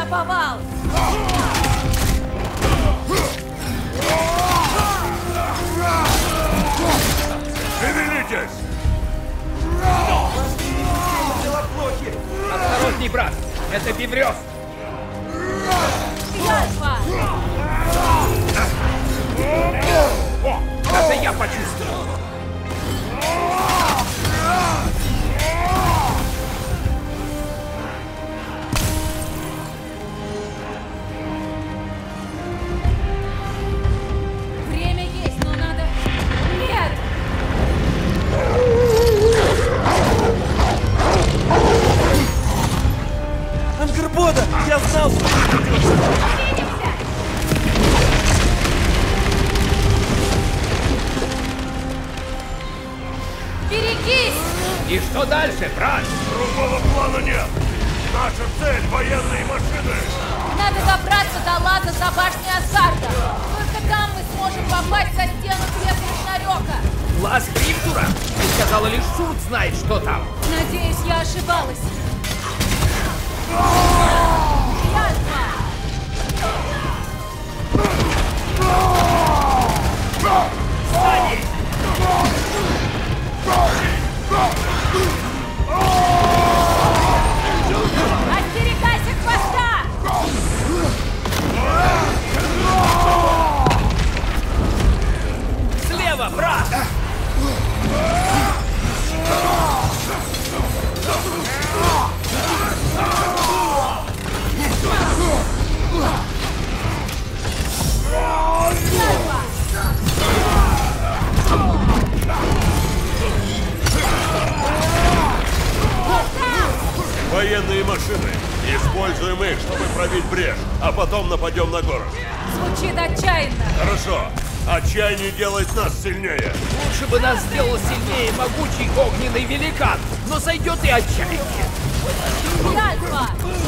Наповал! Шевелитесь! Осторожней, брат! Это Биврёс! Альфа! О, даже я почувствовал! Время есть, но надо... Нет! Ангербода! Я знал, что... Берегись! И что дальше, брат? Другого плана нет! Наша цель — военные машины! Надо добраться до лаза за башней Асгарда. Только там мы сможем попасть за стену сверху Шнарёка. Лаз Грифтура? Ты сказала, лишь Шурт знает, что там. Надеюсь, я ошибалась. Альфа! Сзади! Остерегайся хвоста! Слева, брат! Военные машины! Используем их, чтобы пробить брешь, а потом нападем на город. Звучит отчаянно. Хорошо. Отчаяние делает нас сильнее. Лучше бы нас сделал сильнее могучий огненный великан, но сойдет и отчаяние. Альфа!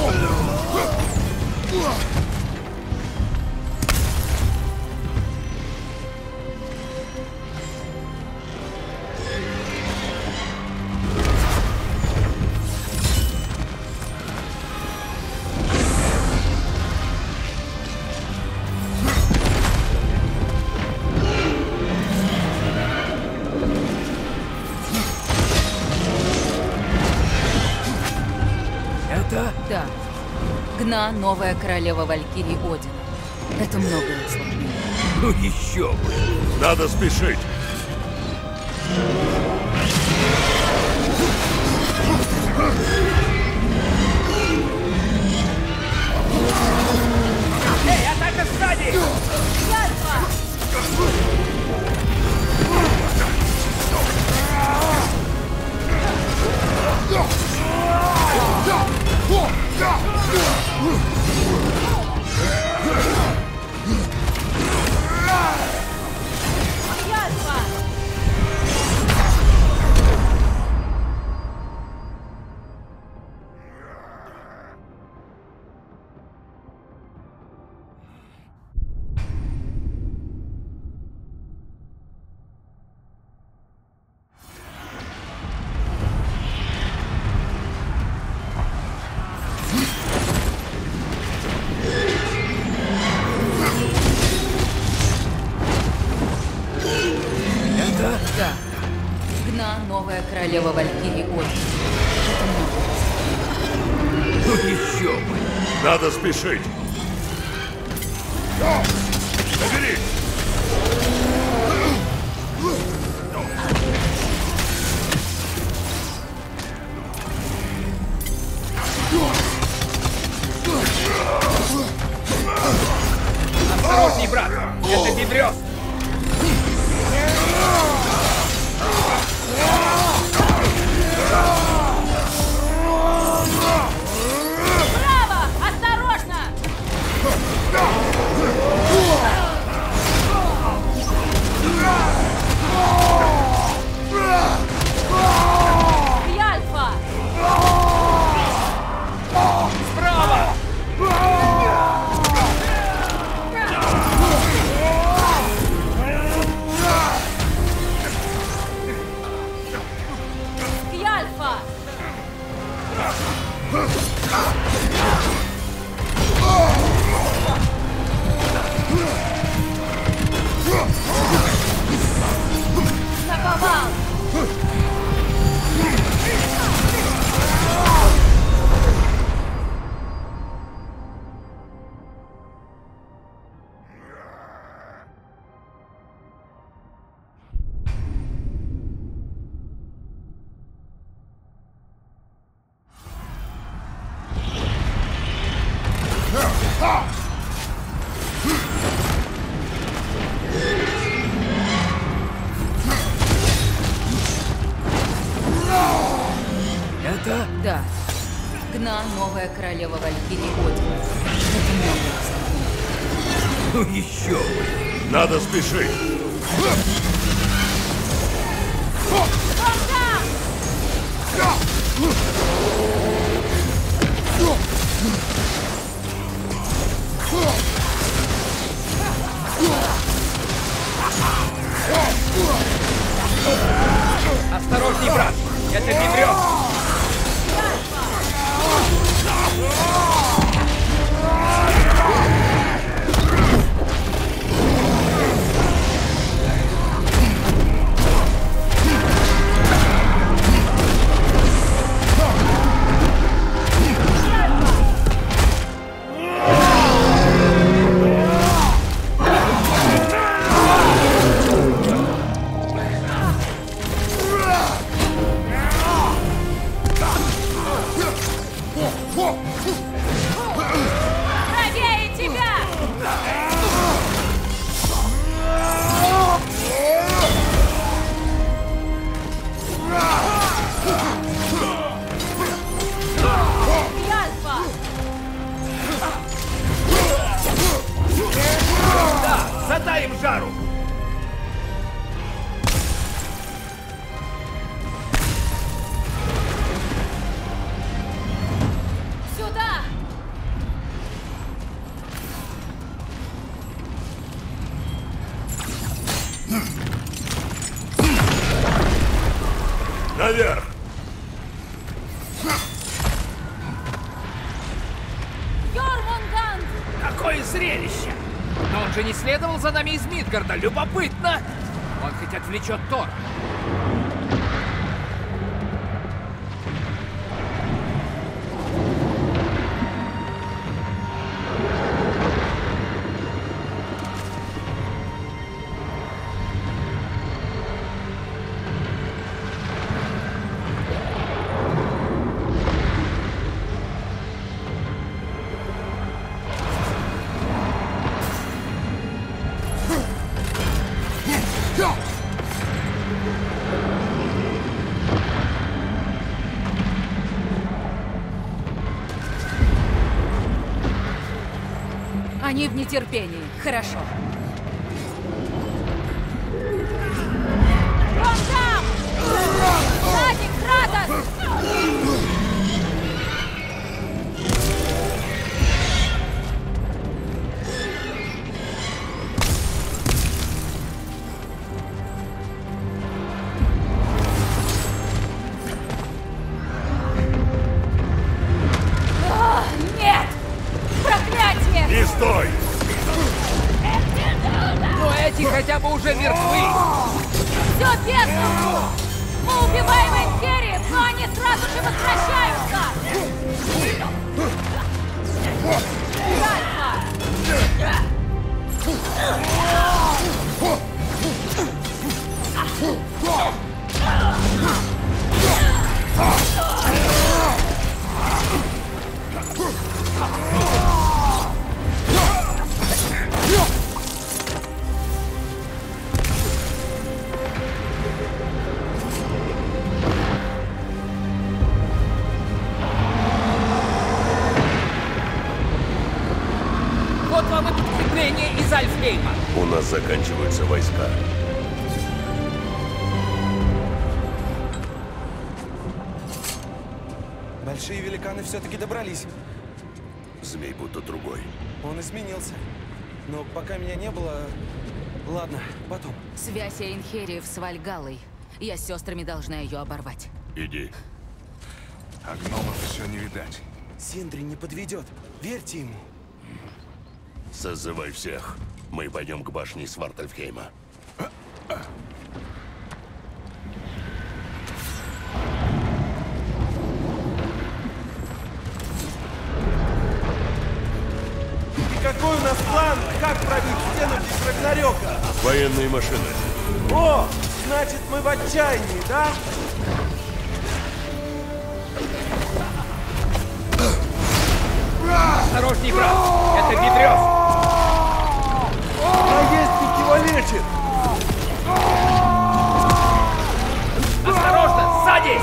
Это? Да. Гна — новая королева Валькирии Одина. Это многое усложняет. Ну еще бы. Надо спешить. Эй, атака сзади! Да. Гна — новая королева Валькирии Одина. Это многое. Ну еще бы. Надо спешить. Соберись. Осторожней, брат! Это Биврёс! Браво! Осторожно! Альфа! Справа! Это? Да. Гна, новая королева Валькирии Одина. Это много. Ну еще бы. Надо спешить. Осторожней, брат! Это не врет! Правее тебя! Альфа! Да! Задай им жару! Сюда! Наверх! Йормунганд! Какое зрелище! Но он же не следовал за нами из Мидгарда. Любопытно! Он хоть отвлечет Тора. Они в нетерпении. Хорошо. Вон там! Сзади, Кратос! Нет! Проклятие! Не стой! Но эти хотя бы уже мертвы! Все без толку! Мы убиваем Империю, но они сразу же возвращаются! Альфа! Вот вам и подкрепление из Альфхейма! У нас заканчиваются войска. Большие великаны все-таки добрались. Змей будто другой. Он изменился. Но пока меня не было... Ладно, потом. Связь Эйнхериев с Вальгаллой. Я с сестрами должна ее оборвать. Иди. А гномов все не видать. Синдри не подведет. Верьте ему. Созывай всех. Мы пойдем к башне Свартальфхейма. И какой у нас план, как пробить стену без Рагнарёка? Военные машины. О, значит мы в отчаянии, да? Осторожней, брат! Это Бебрёв! Наездник его лечит! Осторожно! Сзади!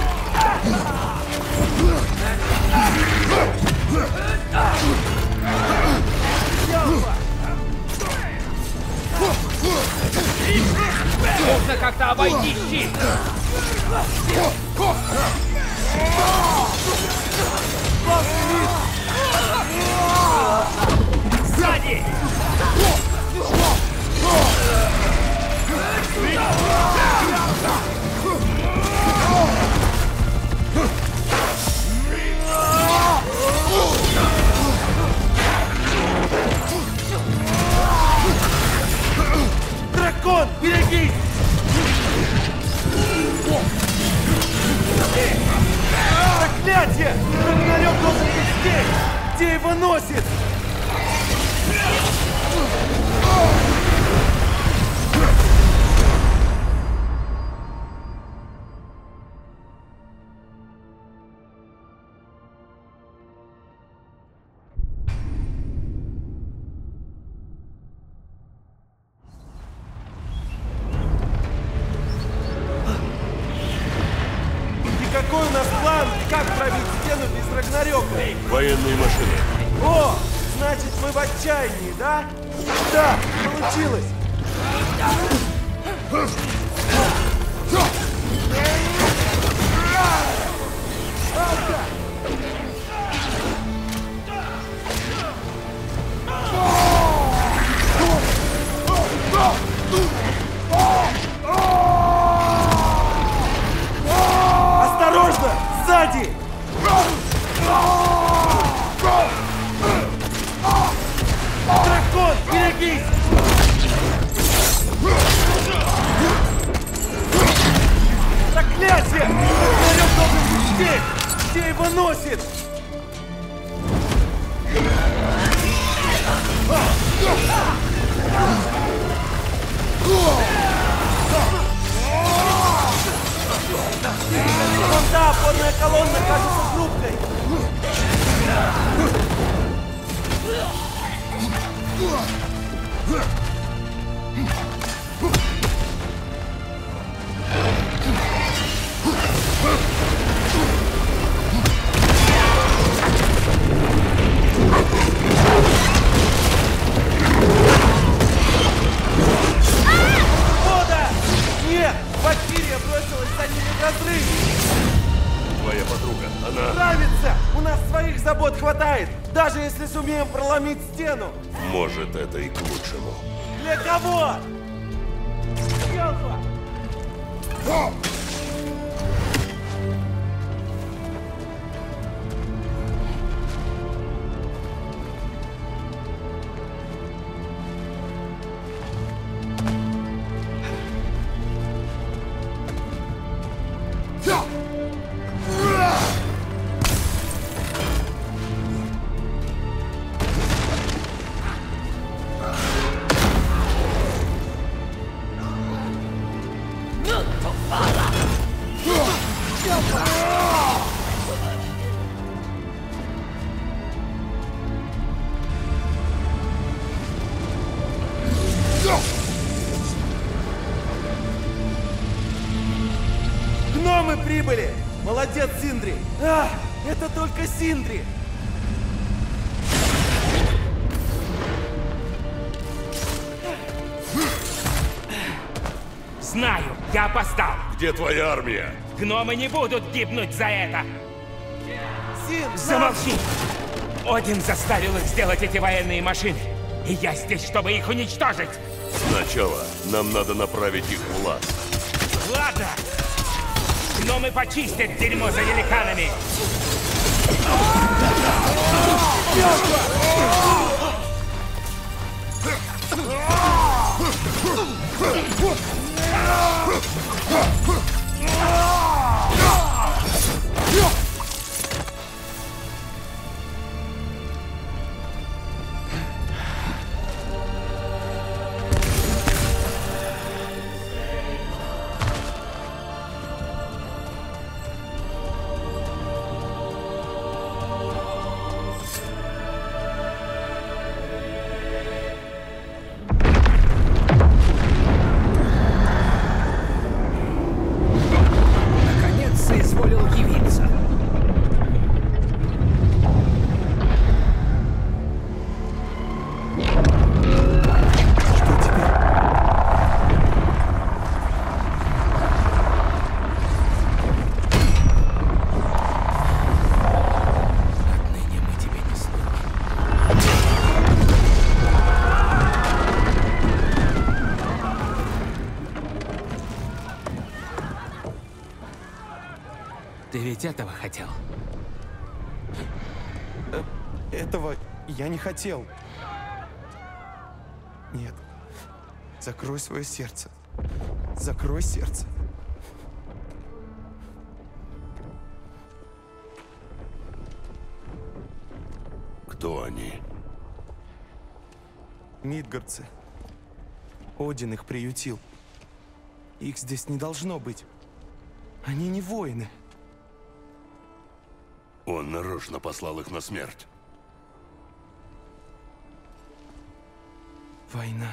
Нужно как-то обойти щит! Сзади! Дракон, берегись! Проклятие! Рагнарёк должен быть здесь! Где его носит? Какой у нас план, как пробить стену без Рагнарёка? Военные машины. О, значит мы в отчаянии, да? Да, получилось! Осторожно! Сзади! Дракон, берегись! Проклятие! Рагнарёк должен быть здесь! Где его носит? Вон та опорная колонна кажется хрупкой. Вода! Нет! Валькирия бросилась за ними в разрыв! Твоя подруга, она... Справится! У нас своих забот хватает! Даже если сумеем проломить стену! Может, это и к лучшему. Для кого? Елфа! Гномы прибыли! Молодец, Синдри! А, это только Синдри! Знаю, я опоздал. Где твоя армия? Гномы не будут гибнуть за это. Син, Замолчи! Один заставил их сделать эти военные машины. И я здесь, чтобы их уничтожить. Сначала нам надо направить их в лаз. Ладно. Гномы почистят дерьмо за великанами. ведь этого хотел. Этого я не хотел. Нет. Закрой свое сердце. Закрой сердце. Кто они? Мидгардцы. Один их приютил. Их здесь не должно быть. Они не воины. Он нарочно послал их на смерть. Война.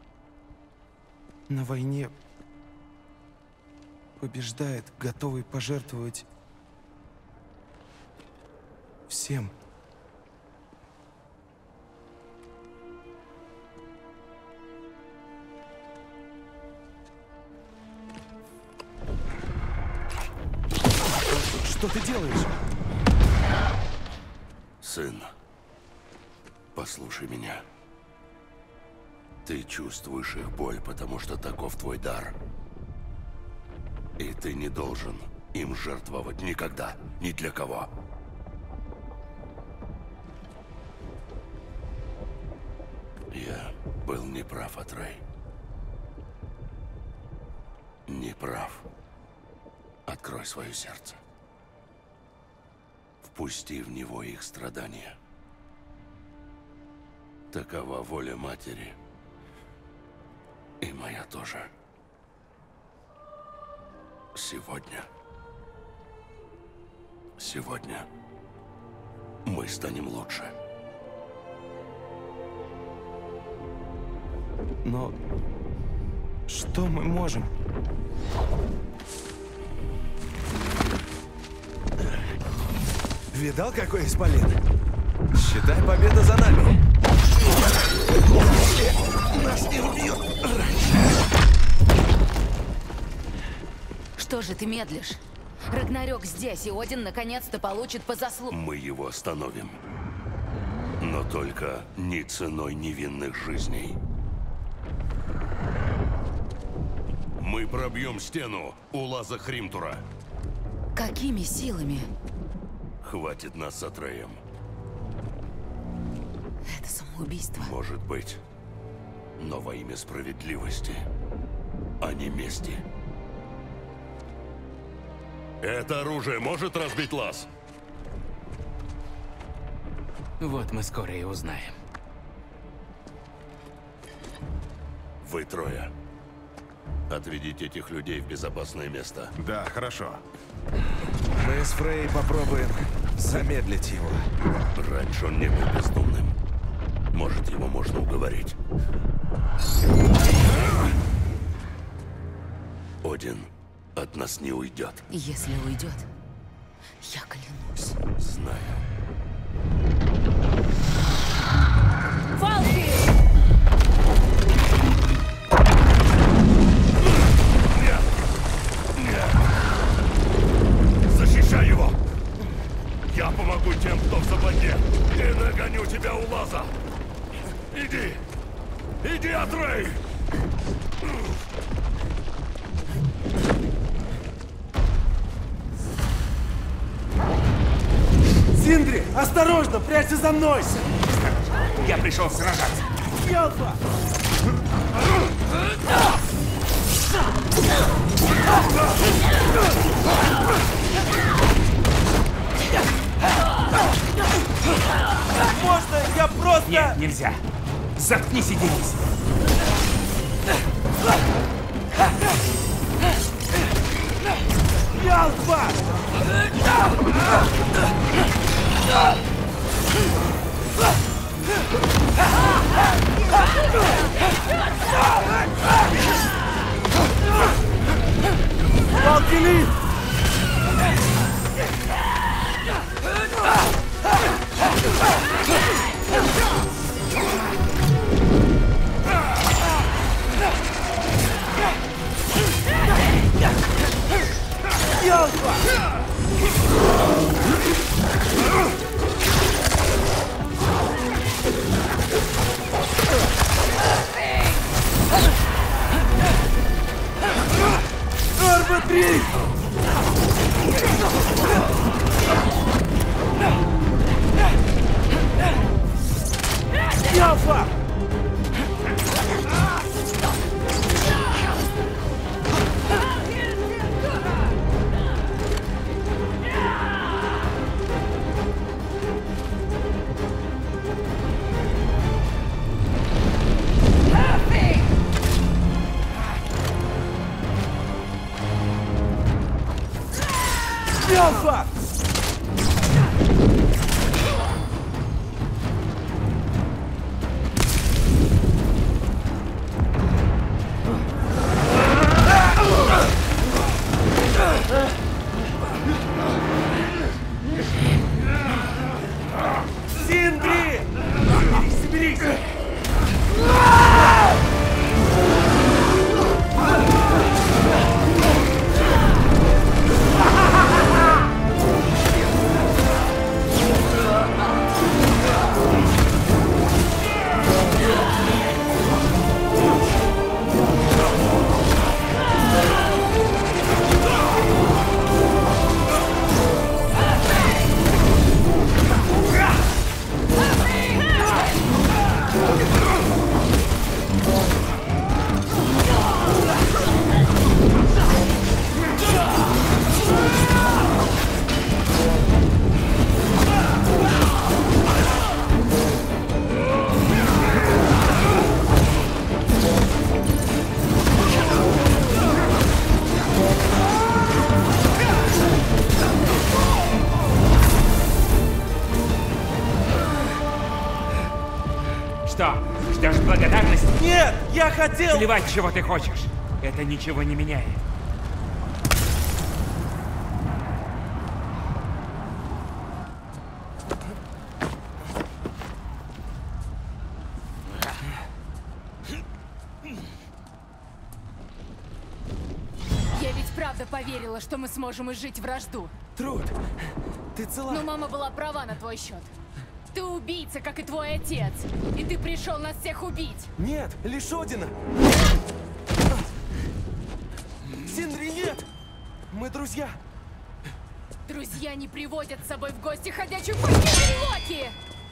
На войне побеждает, готовый пожертвовать всем. Что ты делаешь? Сын, послушай меня. Ты чувствуешь их боль, потому что таков твой дар. И ты не должен им жертвовать никогда, ни для кого. Я был неправ, Атрей. Неправ. Открой свое сердце. Впусти в него их страдания. Такова воля матери. И моя тоже. Сегодня мы станем лучше. Но что мы можем? Видал, какой исполин? Считай, победа за нами. Нас не убьют. Что же ты медлишь? Рагнарёк здесь, и Один наконец-то получит по заслугам. Мы его остановим. Но только не ценой невинных жизней. Мы пробьем стену у лаза Хримтура. Какими силами? Хватит нас с Атреем. Это самоубийство. Может быть. Но во имя справедливости, а не мести. Это оружие может разбить лаз? Вот мы скоро и узнаем. Вы трое. Отведите этих людей в безопасное место. Да, хорошо. Мы с Фрей попробуем замедлить его. Раньше он не был бездумным. Может, его можно уговорить. Один от нас не уйдет. Если уйдет, я клянусь. Знаю. Фалки! Защищай его! Я помогу тем, кто в западне, и нагоню тебя у лаза! Иди! Иди, Атрей! Синдри, осторожно, прячься за мной! Я пришел сражаться. Ялфа! Можно я просто... Нет, нельзя. Заткнись и дерись. Ялфа! Волкелит! Ялфа! Арба-3! Держись! Что, ждешь благодарности? Нет, я хотел... Плевать, чего ты хочешь. Это ничего не меняет. Я ведь правда поверила, что мы сможем изжить вражду. Труд, ты цела? Но мама была права на твой счет. Ты убийца, как и твой отец. И ты пришел нас всех убить. Нет, лишь Одина. Синдри, нет! Мы друзья. Друзья не приводят с собой в гости ходячую постель Локи!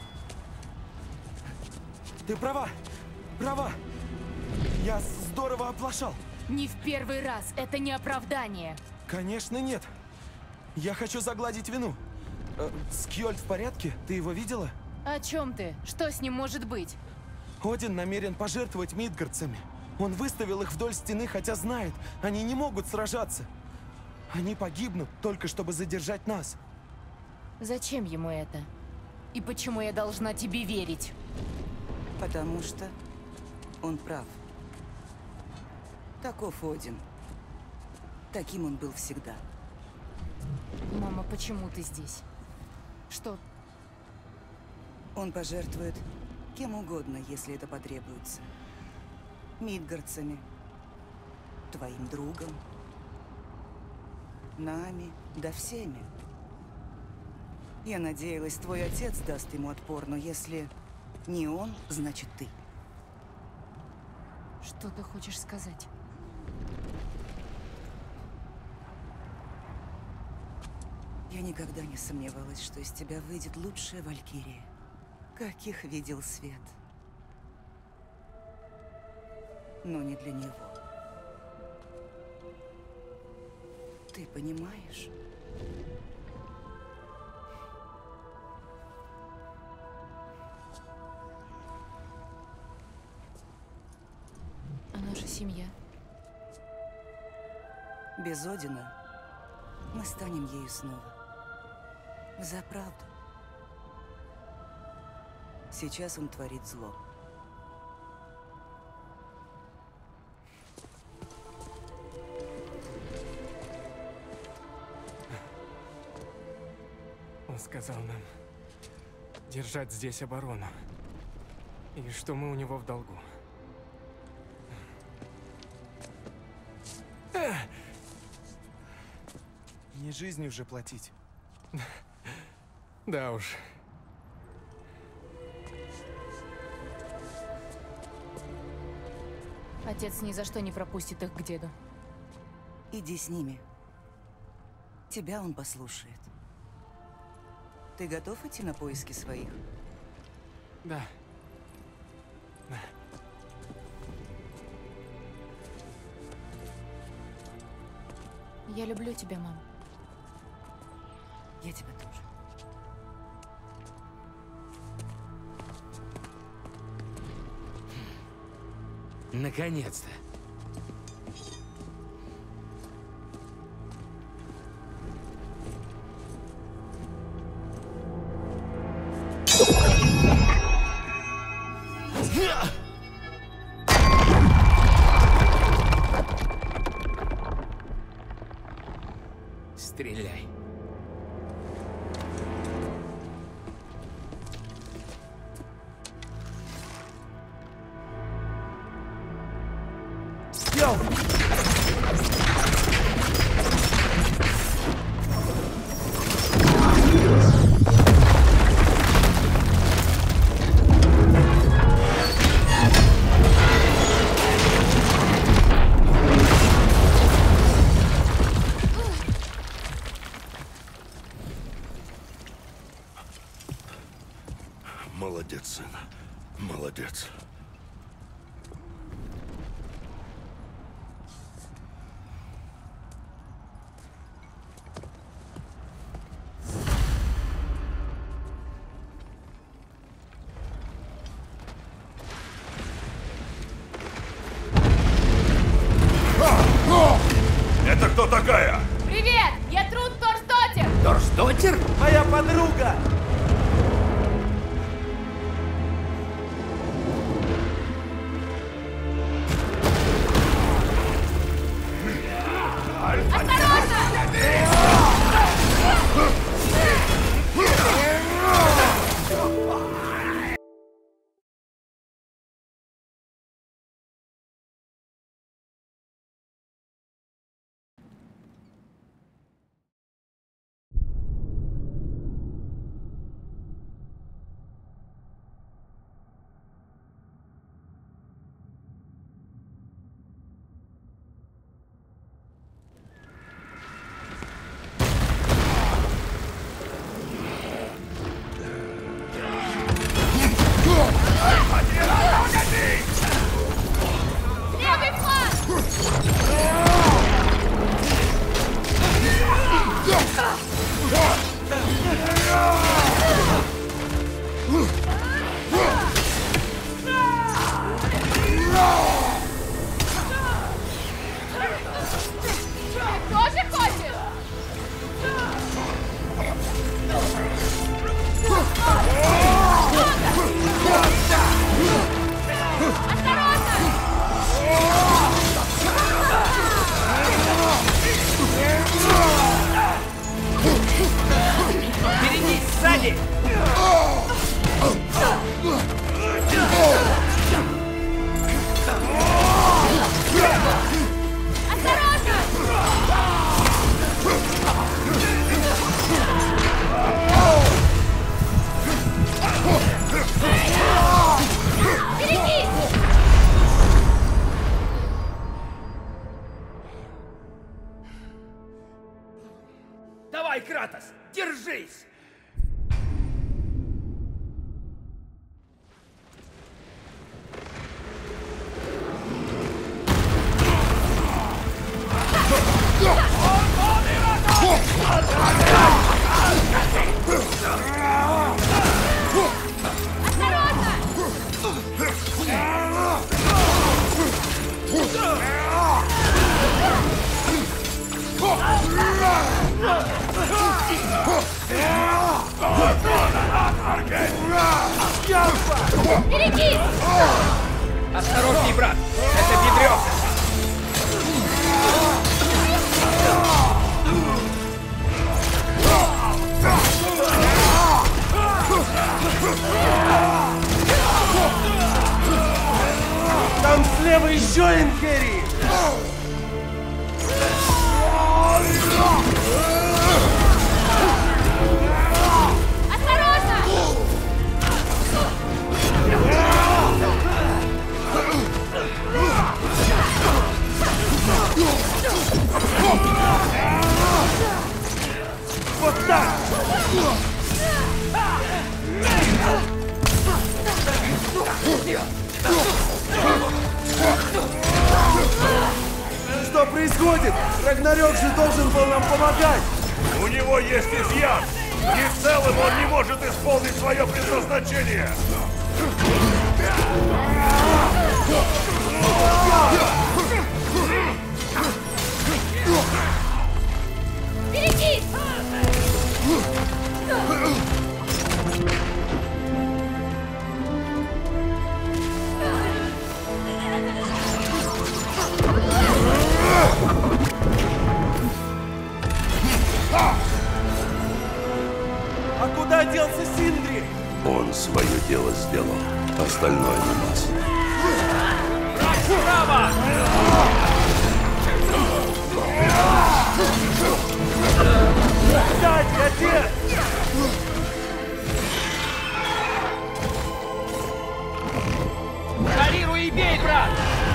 Ты права, права. Я здорово оплошал. Не в первый раз, это не оправдание. Конечно, нет. Я хочу загладить вину. Скьольд в порядке? Ты его видела? О чем ты? Что с ним может быть? Один намерен пожертвовать мидгардцами. Он выставил их вдоль стены, хотя знает, они не могут сражаться. Они погибнут, только чтобы задержать нас. Зачем ему это? И почему я должна тебе верить? Потому что он прав. Таков Один. Таким он был всегда. Мама, почему ты здесь? Что? Он пожертвует кем угодно, если это потребуется. Мидгардцами, твоим другом, нами, да всеми. Я надеялась, твой отец даст ему отпор, но если не он, значит ты. Что ты хочешь сказать? Я никогда не сомневалась, что из тебя выйдет лучшая валькирия, каких видел свет. Но не для него. Ты понимаешь? А наша семья? Без Одина мы станем ею снова. За правду. Сейчас он творит зло. Он сказал нам держать здесь оборону. И что мы у него в долгу. Не жизнью же платить. Да уж. Отец ни за что не пропустит их к деду. Иди с ними. Тебя он послушает. Ты готов идти на поиски своих? Да. Да. Я люблю тебя, мам. Я тебя тоже. Наконец-то. Стреляй. успел! Молодец, сын. Молодец. Это кто такая? Привет! Я Труд Торсдотир! Торсдотир? Моя подруга! Левый фланг! Ты тоже хочешь? Берегись сзади! Давай, Кратос, держись! Берегись! Осторожней, брат! Это бедрёвка! Там слева еще Инкери! Вот так! Что происходит? Рагнарёк же должен был нам помогать! У него есть изъян! И в целом он не может исполнить свое предназначение! Берегись! А куда делся Синдри? Он свое дело сделал. Остальное на нас. Право! Кстати, отец! Парируй и бей, брат!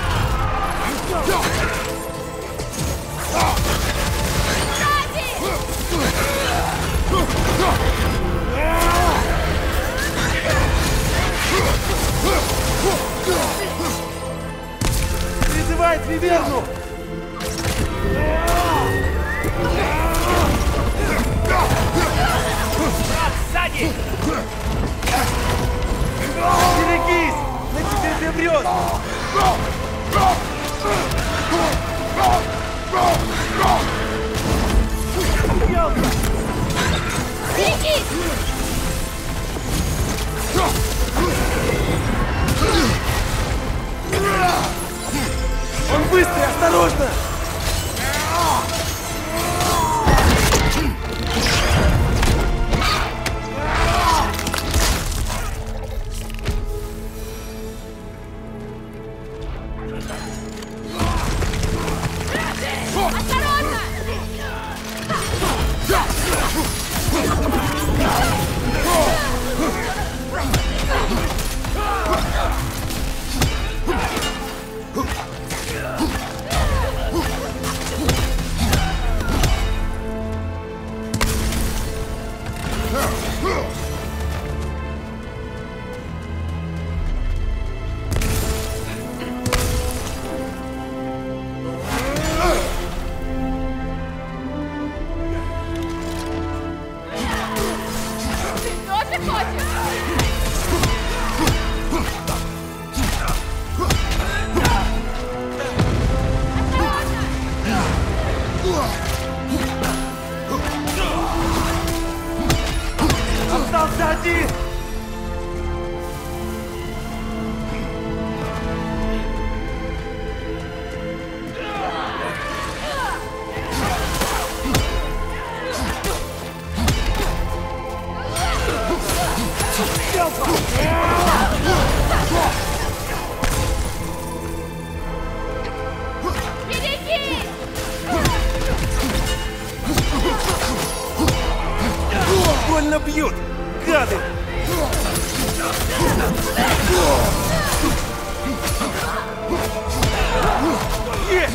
Призывает Виверну! Брат, сзади! Берегись! На тебе прибрет! Берегись! Он быстрый, осторожно! Остался один! Больно бьют! Гады! Есть!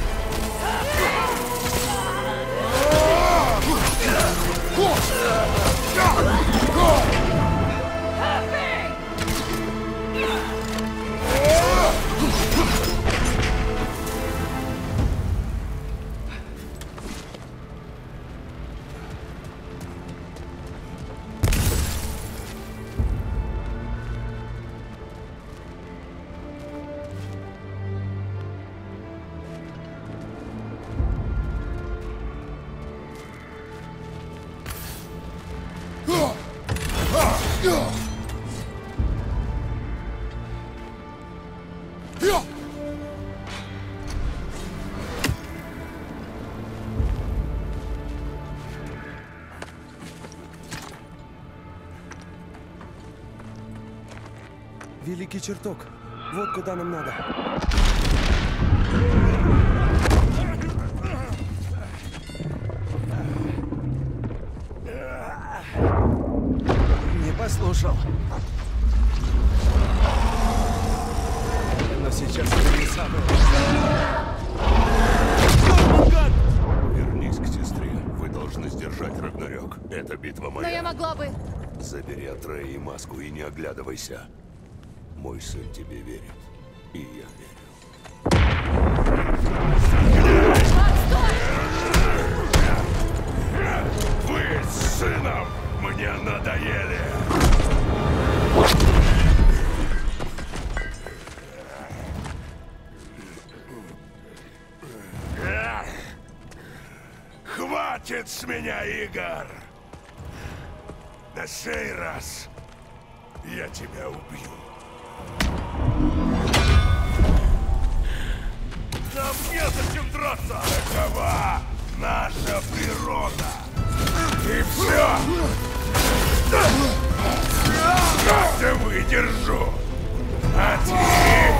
Великий чертог. Вот куда нам надо. Не послушал. Но сейчас это не самое. Вернись к сестре. Вы должны сдержать Рагнарёк. Это битва моя. Но я могла бы... Забери Атрея и маску и не оглядывайся. Мой сын тебе верит. И я верю. Вы с сыном мне надоели. Хватит с меня игр! На сей раз я тебя убью. Нам незачем драться! Такова наша природа! И все! Как-то выдержу! А ты...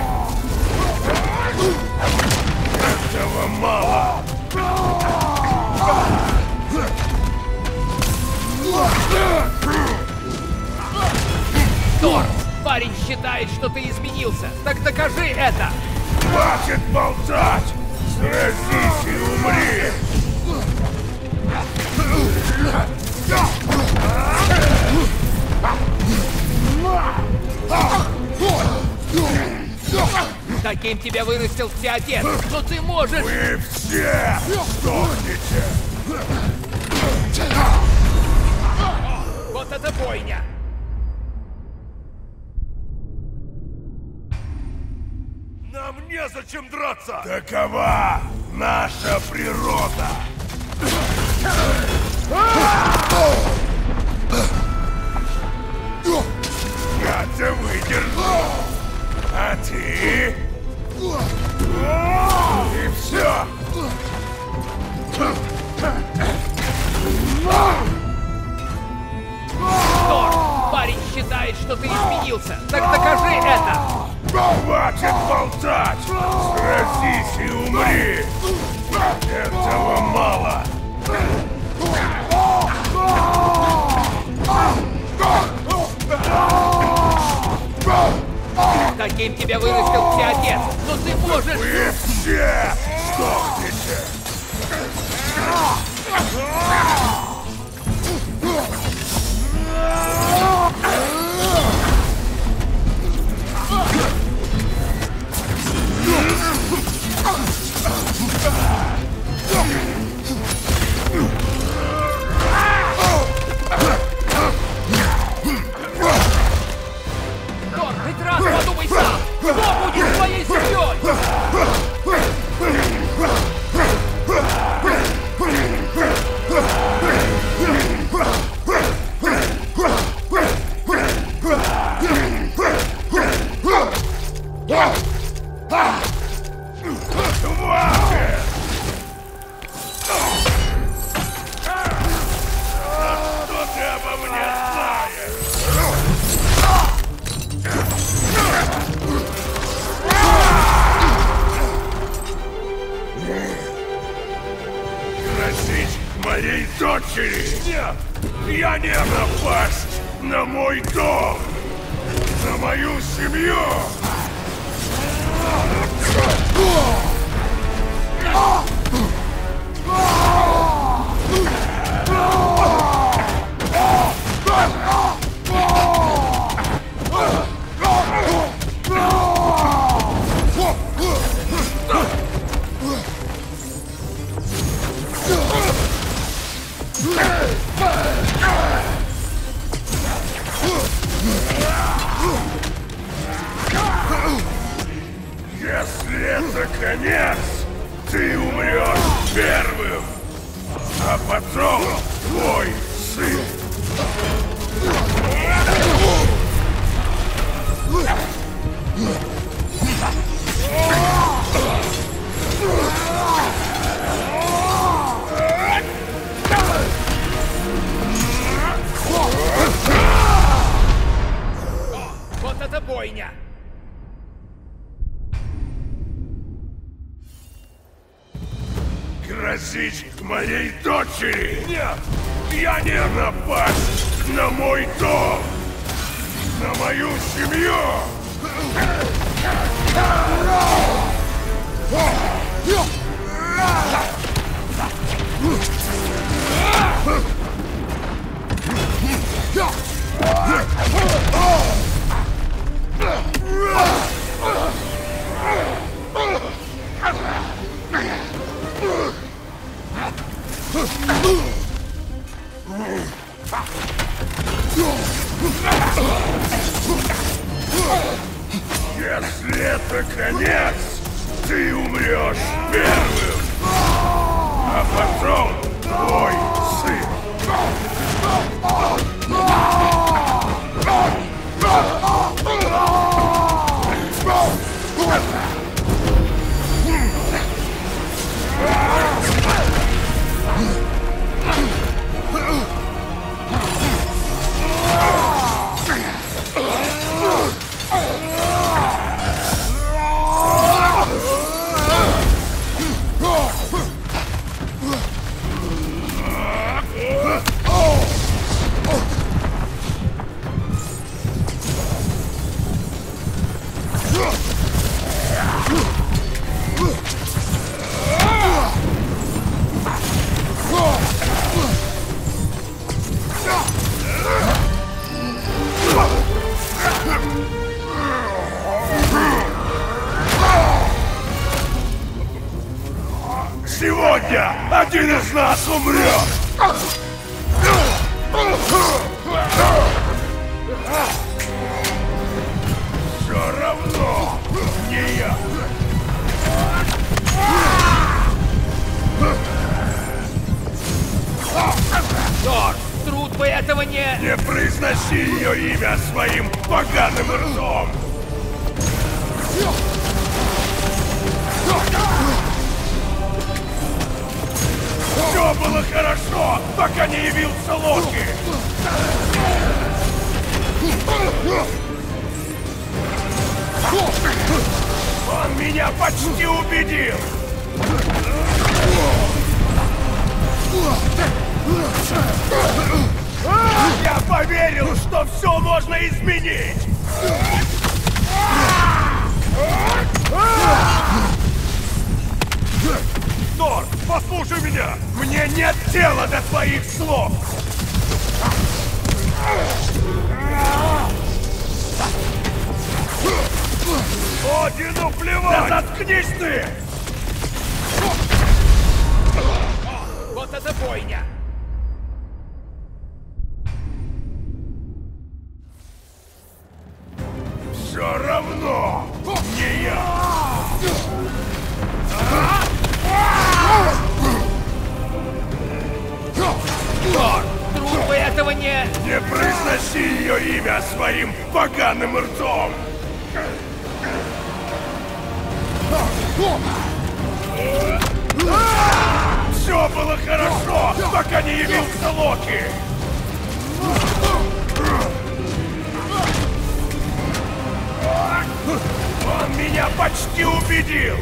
Этого мало! Тор, парень считает, что ты изменился. Так докажи это! Хватит болтать! Сразись и умри! Таким тебя вырастил отец, но ты можешь... Вы все сдохнете! Вот это бойня! Нам незачем драться! Такова наша природа! Я-то выдержу! А ты? И все! Тор, парень считает, что ты изменился. Так докажи это! Хватит болтать! Сразись и умри! Этого мало! Таким тебя вырастил отец, но ты можешь... Вы все сдохнете! Тор, хоть раз подумай сам! Кто будет твоей семьей? Моей дочери! Нет! Я не напасть на мой дом! На мою семью! Если это конец, ты умрешь первым, а потом твой сын. Вот это бойня! Грозить моей дочери? Нет! Я не напасть на мой дом! На мою семью! Если это конец, ты умрешь первым, а потом твой сын. меня, один из нас умрет! Все равно не я! Тор, труд бы этого не... Не произноси ее имя своим поганым ртом! Все было хорошо, пока не явился Локи! Он меня почти убедил! Я поверил, что все можно изменить! Тор, послушай меня! Мне нет дела до твоих слов! Одину плевать! Да заткнись ты! Вот это бойня! Все равно не я! Тор, труд бы этого не... Не произноси ее имя своим поганым ртом! Все было хорошо, пока не явился Локи! Он меня почти убедил!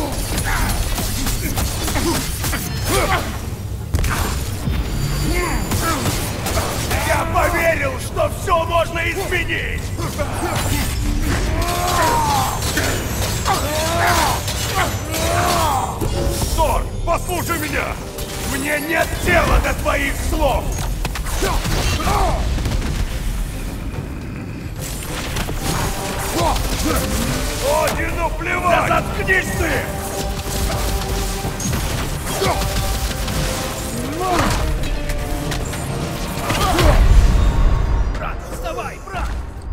Я поверил, что все можно изменить! Тор, послушай меня! Мне нет дела до твоих слов! Одину плевать! Да заткнись ты! Брат, вставай, брат!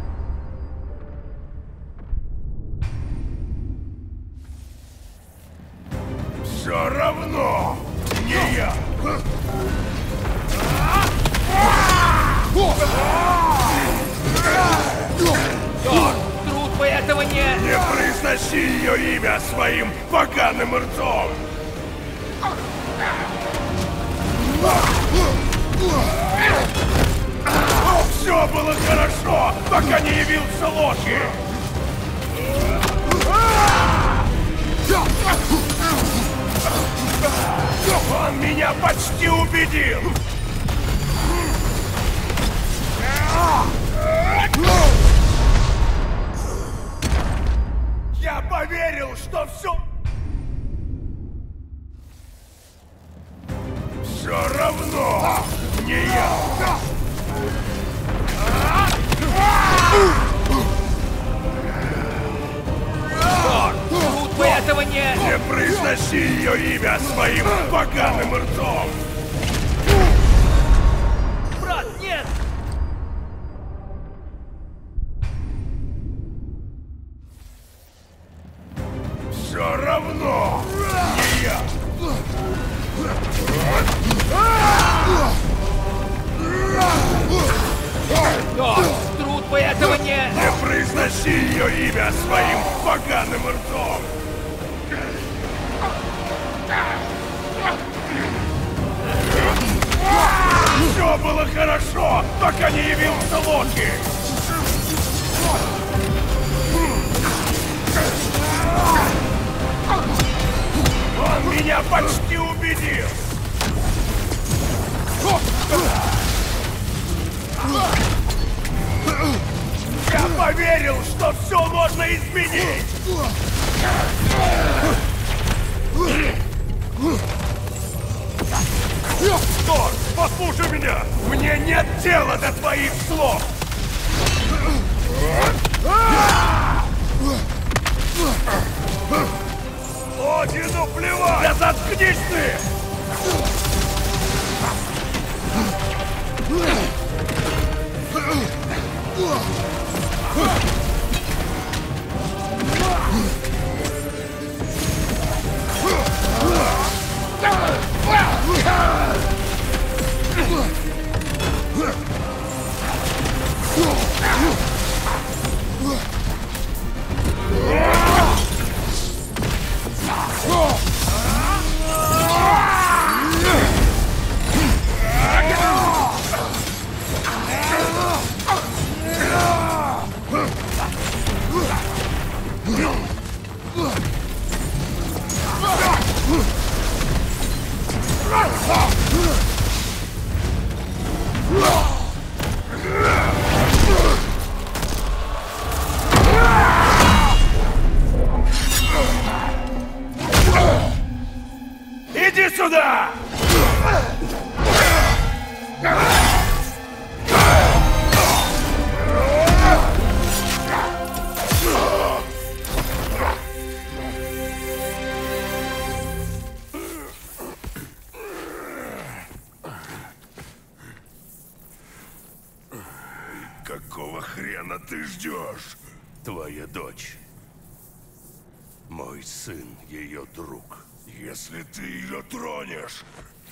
Все равно не я! Тор, труд бы этого не... Не произноси ее имя своим поганым ртом! Все было хорошо, пока не явился Локи! Он меня почти убедил! Я поверил, что все... Все равно не я! Тор, труд бы этого не... Не произноси ее имя своим поганым ртом! Брат, нет! Все равно не я! Тор, труд бы этого не... Не произноси ее имя своим поганым ртом! Все было хорошо, пока не явился Локи! Он меня почти убедил! Я поверил, что все можно изменить! Тор, послушай меня! Мне нет дела до твоих слов! Одину плевать! Да заткнись ты! Иди сюда! Какого хрена ты ждешь? Твоя дочь. Мой сын, ее друг. Если ты ее тронешь...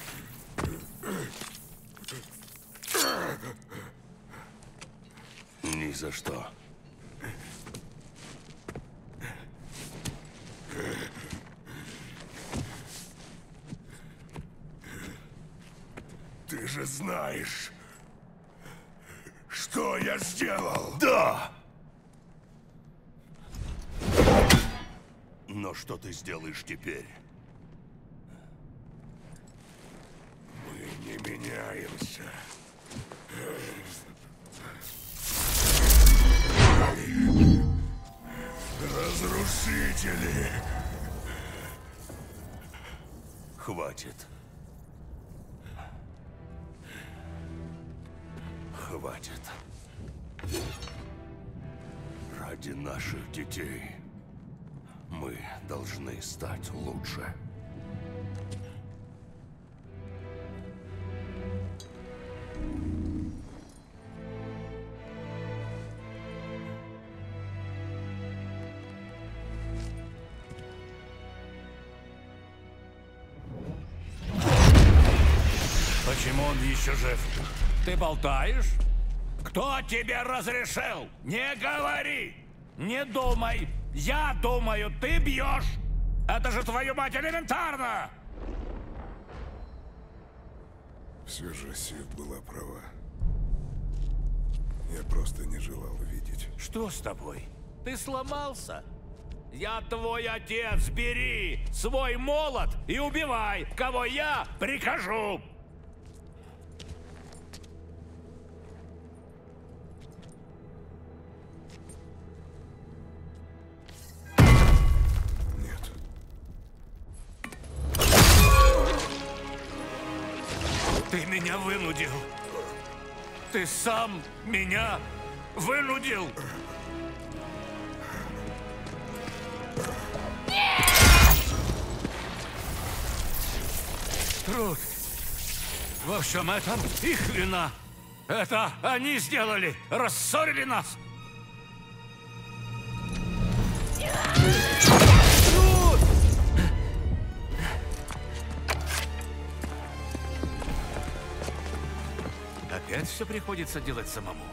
Ни за что. Ты же знаешь, что я сделал. Да! Но что ты сделаешь теперь? Мы не меняемся. Разрушители! Хватит. Хватит. Ради наших детей мы должны стать лучше. Почему он еще жив? Ты болтаешь? Кто тебе разрешил? Не говори! Не думай! Я думаю, ты бьешь! Это же, твою мать, элементарно! Все же Сив была права. Я просто не желал видеть. Что с тобой? Ты сломался? Я твой отец, бери свой молот и убивай, кого я прикажу! Ты меня вынудил. Ты сам меня вынудил. Труд. Во всем этом их вина. Это они сделали. Рассорили нас. Опять все приходится делать самому.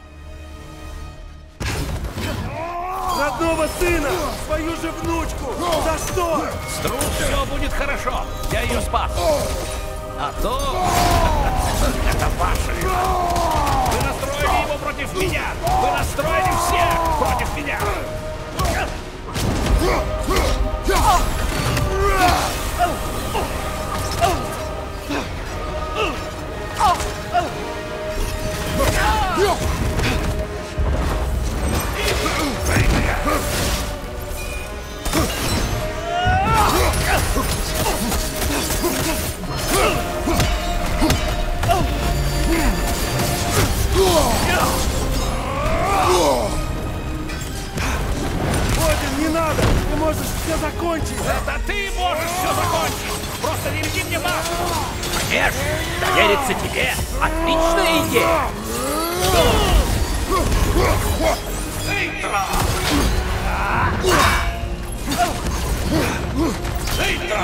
Родного сына! Свою же внучку! За что? С Труд все будет хорошо. Я ее спас. А то... это ваша вина. Вы настроили его против меня. Вы настроили всех против меня. Один, не надо! Ты можешь все закончить! Это ты можешь все закончить! Просто не веди мне маху! Конечно! Довериться тебе! Отличная идея! Эйтра! Эйтра!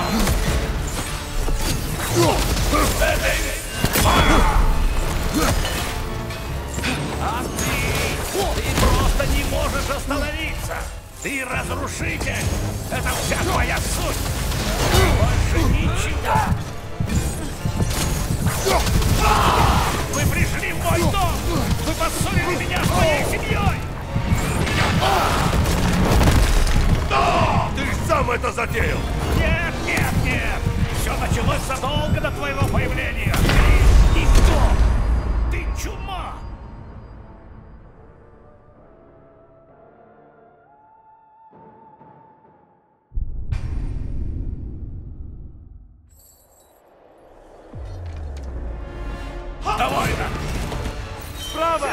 А ты просто просто не можешь остановиться. Ты разрушитель. Это вся твоя суть. Больше ничего. Вы пришли в мой дом. Вы поссорили меня с моей семьей. Ты ж сам это затеял! Нет, нет, нет! Все началось задолго до твоего появления! Ты никто! Ты чума! Довольно! Справа!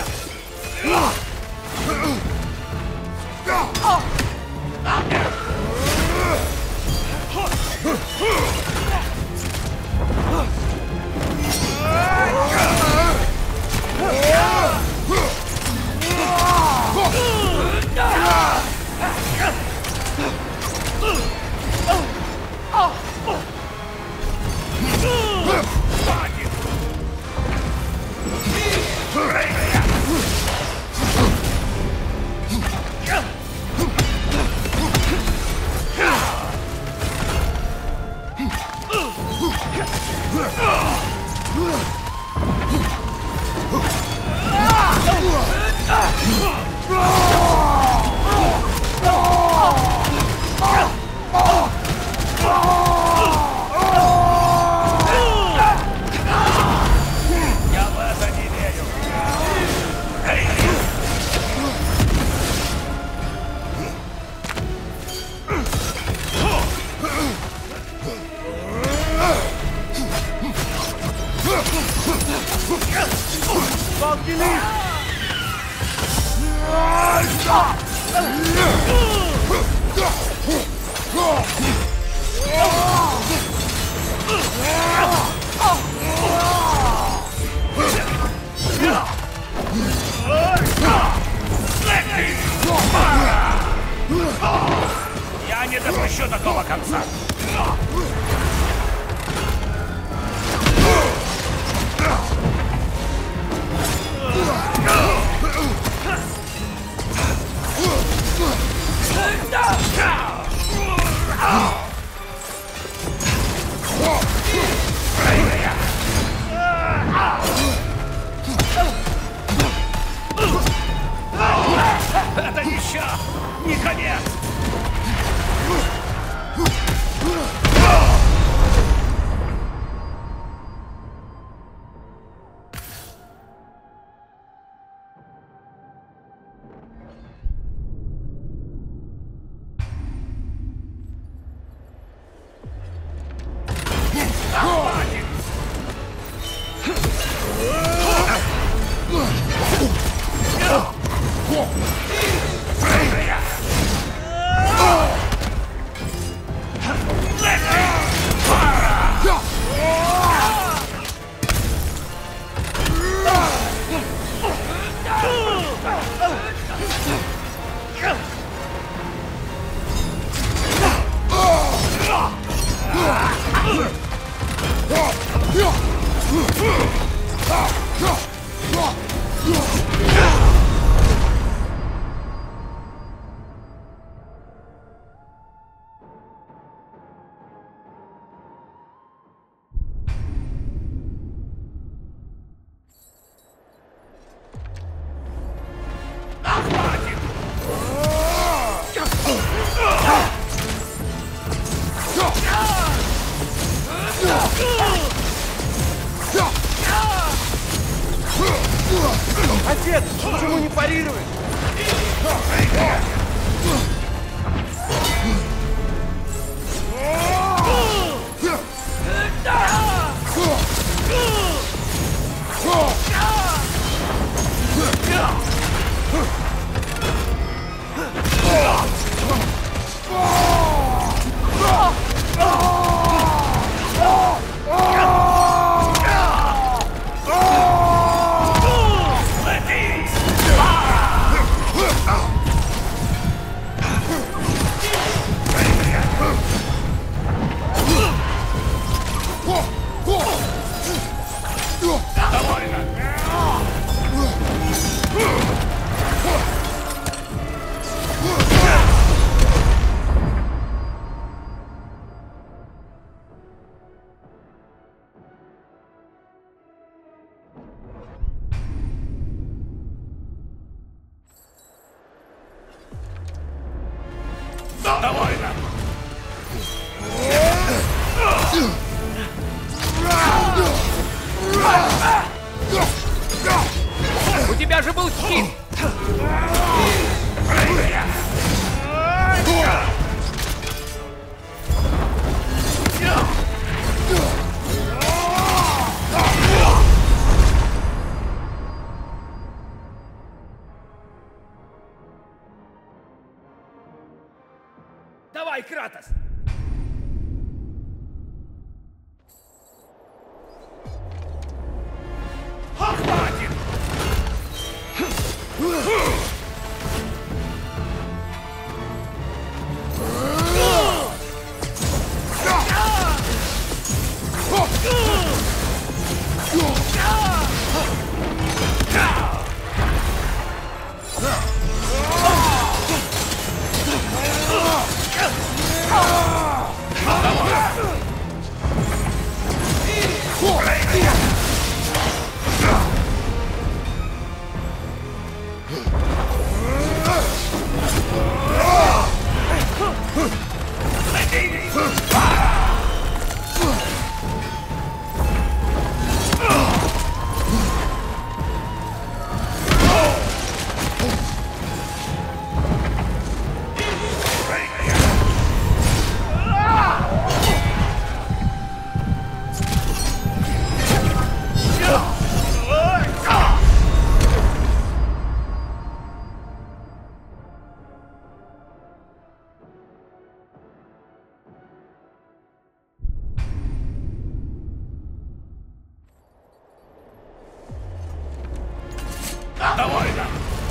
Я в это не верю! Палки лист! Я не допущу такого конца! Это еще не конец! Отец, почему не парируешь? Довольно! У тебя же был щит! Давай, Кратос! Хватит! Довольно!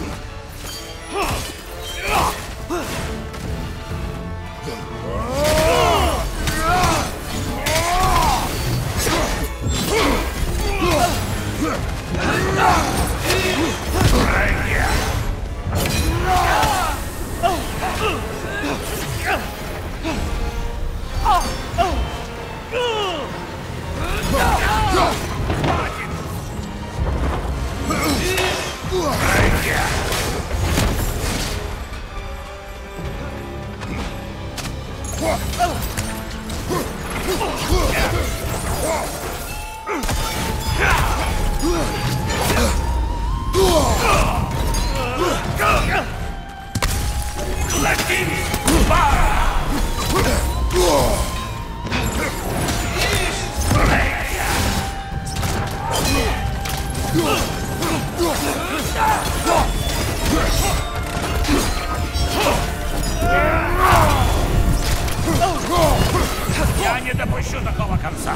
Я не допущу такого конца.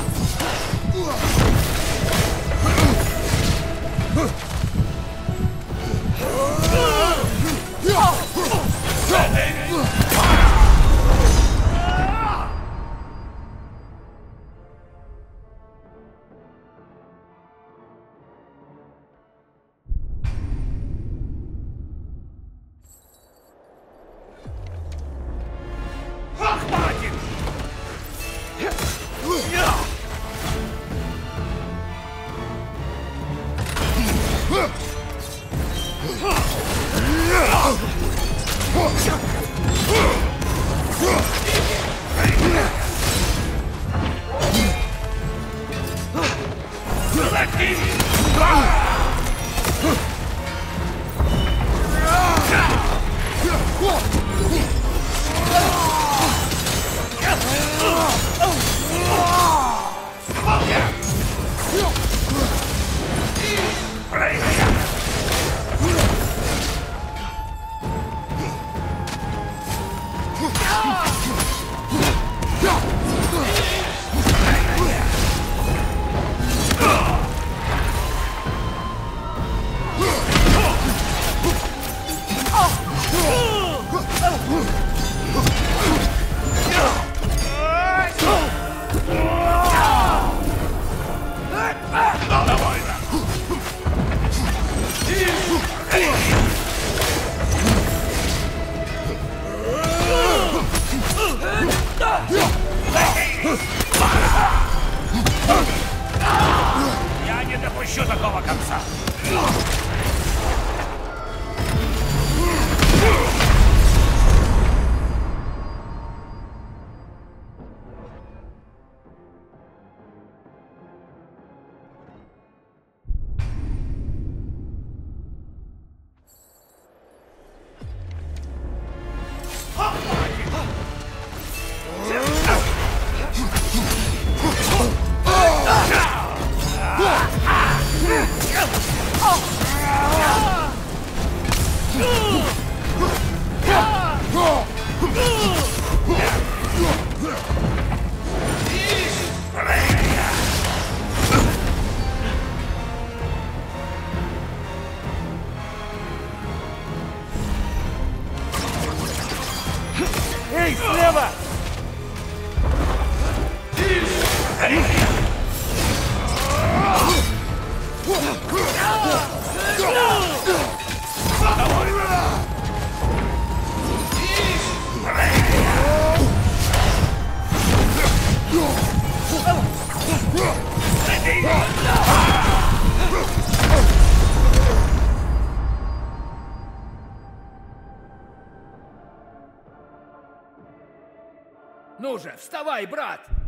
Хватит! Эй, слева! Ну же, вставай, брат!